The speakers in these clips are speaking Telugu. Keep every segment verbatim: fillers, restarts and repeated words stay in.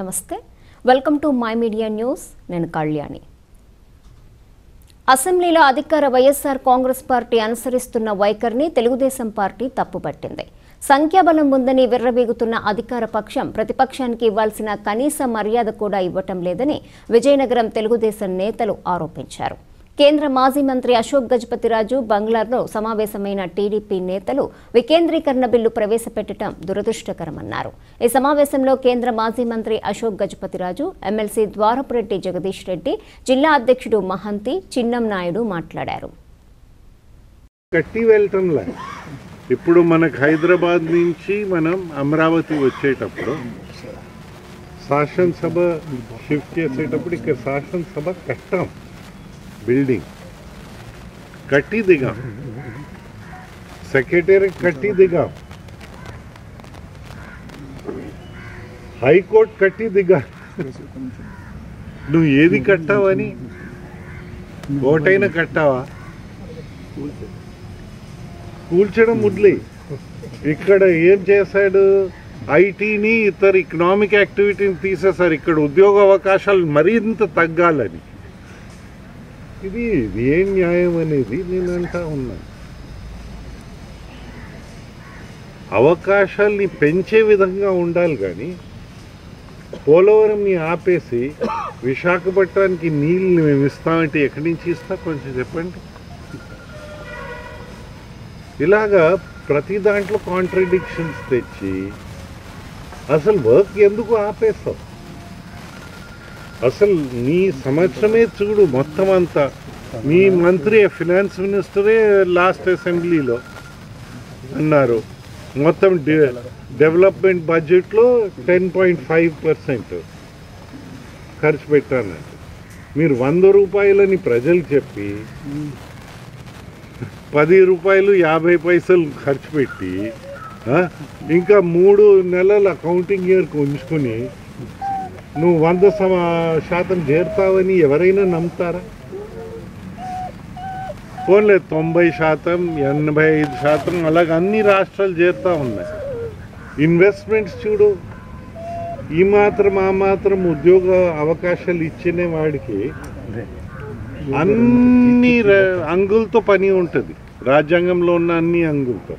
నమస్తే welcome to my media news నేను కళ్యాణి అసెంబ్లీలో అధికార వైఎస్ఆర్ కాంగ్రెస్ పార్టీ అనుసరిస్తున్న వైఖరిని తెలుగుదేశం పార్టీ తప్పుపట్టింది. సంఖ్యాబలం ఉందని విర్రవీగుతున్న అధికార పక్షం ప్రతిపక్షానికి ఇవ్వాల్సిన కనీస మర్యాద కూడా ఇవ్వటం లేదని విజయనగరం తెలుగుదేశం నేతలు ఆరోపించారు. కేంద్ర మాజీ మంత్రి అశోక్ గజపతిరాజు బంగ్లాలో సమావేశమైన టీడీపీ నేతలు వికేంద్రీకరణ బిల్లు ప్రవేశపెట్టడం దురదృష్టకరమన్నారు. ఈ సమావేశంలో కేంద్ర మాజీ మంత్రి అశోక్ గజపతిరాజు, ఎమ్మెల్సీ ద్వారపురెడ్డి జగదీష్ రెడ్డి, జిల్లా అధ్యక్షుడు మహంతి చిన్నం నాయుడు మాట్లాడారు. ఇప్పుడు మనకు హైదరాబాద్ నుంచి మనం అమరావతి వచ్చేటప్పుడు శాసనసభ షిఫ్ట్ చేసేటప్పుడు ఇక్కడ శాసనసభ కట్టాం, బిల్డింగ్ కట్టి దిగాం, సెక్రటరీ కట్టి దిగాం, హైకోర్టు కట్టి దిగా. నువ్వు ఏది కట్టావని ఓటైనా కట్టావా? కూల్చడం ముడ్లే. ఇక్కడ ఏం చేశాడు? ఐటీని ఇతర ఎకనామిక్ యాక్టివిటీని తీసేశారు. ఇక్కడ ఉద్యోగ అవకాశాలు మరింత తగ్గాలని. ఇది ఇది ఏం న్యాయం అనేది నేను అంటా ఉన్నాను. అవకాశాల్ని పెంచే విధంగా ఉండాలి కానీ పోలవరంని ఆపేసి విశాఖపట్నానికి నీళ్ళు మేము ఇస్తామంటే ఎక్కడి నుంచి ఇస్తా? కొంచెం చెప్పండి. ఇలాగా ప్రతి దాంట్లో కాంట్రడిక్షన్స్ తెచ్చి అసలు వర్క్ ఎందుకు ఆపేస్తావు? అసలు నీ సంవత్సరమే చూడు, మొత్తం అంతా మీ మంత్రి ఫినాన్స్ మినిస్టరే లాస్ట్ అసెంబ్లీలో అన్నారు మొత్తం డెవలప్మెంట్ బడ్జెట్లో టెన్ పాయింట్ ఫైవ్ పర్సెంట్ ఖర్చు పెట్టాను. మీరు వంద రూపాయలని ప్రజలు చెప్పి పది రూపాయలు యాభై పైసలు ఖర్చు పెట్టి ఇంకా మూడు నెలల అకౌంటింగ్ ఇయర్కి ఉంచుకొని నువ్వు వంద శాతం చేరుతావని ఎవరైనా నమ్ముతారా? పోన్లే తొంభై శాతం ఎనభై ఐదు శాతం అలాగ అన్ని రాష్ట్రాలు చేరుతా ఉన్నాయి. ఇన్వెస్ట్మెంట్స్ చూడు, ఈ మాత్రం ఆ మాత్రం ఉద్యోగ అవకాశాలు ఇచ్చిన వాడికి అన్ని అంగులతో పని ఉంటుంది. రాజ్యాంగంలో ఉన్న అన్ని అంగులతో.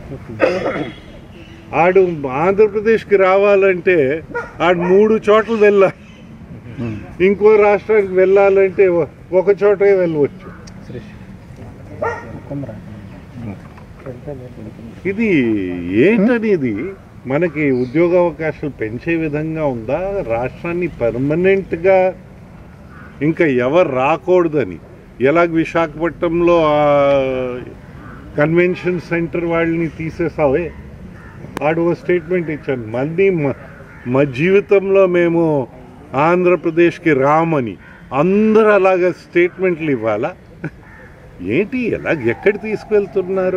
ఆడు ఆంధ్రప్రదేశ్కి రావాలంటే ఆడు మూడు చోట్ల వెళ్ళాలి, ఇంకో రాష్ట్రానికి వెళ్ళాలంటే ఒక చోటే వెళ్ళవచ్చు. ఇది ఏంటనేది మనకి ఉద్యోగ అవకాశాలు పెంచే విధంగా ఉందా? రాష్ట్రాన్ని పర్మనెంట్గా ఇంకా ఎవరు రాకూడదని ఎలాగ విశాఖపట్నంలో కన్వెన్షన్ సెంటర్ వాళ్ళని తీసేసావే, ఆడు ఓ స్టేట్మెంట్ ఇచ్చాను, మళ్ళీ మా జీవితంలో మేము ఆంధ్రప్రదేశ్కి రామని అందరూ అలాగ స్టేట్మెంట్లు ఇవ్వాలా? ఏంటి ఎలాగ ఎక్కడి తీసుకువెళ్తున్నారు?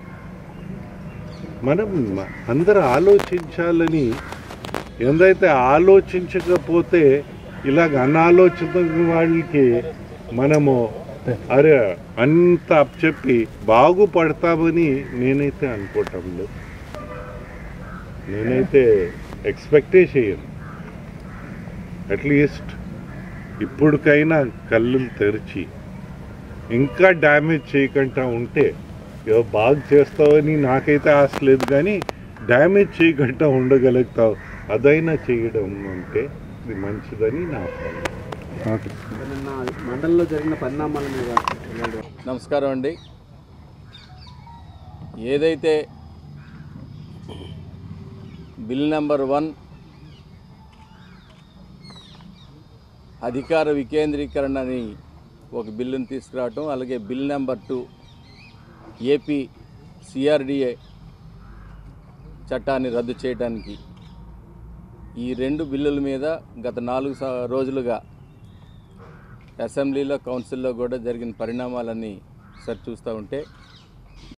మనం అందరూ ఆలోచించాలని, ఎందైతే ఆలోచించకపోతే ఇలాగ అనాలోచిత వాళ్ళకి మనము అరే అంత చెప్పి బాగుపడతామని నేనైతే అనుకోవటం లేదు. నేనైతే ఎక్స్పెక్టే చేయను. అట్లీస్ట్ ఇప్పటికైనా కళ్ళు తెరిచి ఇంకా డ్యామేజ్ చేయకుండా ఉంటే ఏదో బాగా చేస్తావని నాకైతే ఆశ లేదు, కానీ డ్యామేజ్ చేయకుండా ఉండగలుగుతావు అదైనా చేయడం అంటే ఇది మంచిదని నా మండలంలో జరిగిన పరిణామాల మీద. నమస్కారం అండి. ఏదైతే బిల్ నెంబర్ వన్ అధికార వికేంద్రీకరణని ఒక బిల్లుని తీసుకురావటం, అలాగే bill number two AP CRDA చట్టాన్ని రద్దు చేయడానికి, ఈ రెండు బిల్లుల మీద గత నాలుగు రోజులుగా అసెంబ్లీలో కౌన్సిల్లో కూడా జరిగిన పరిణామాలన్నీ సరిచూస్తూ ఉంటే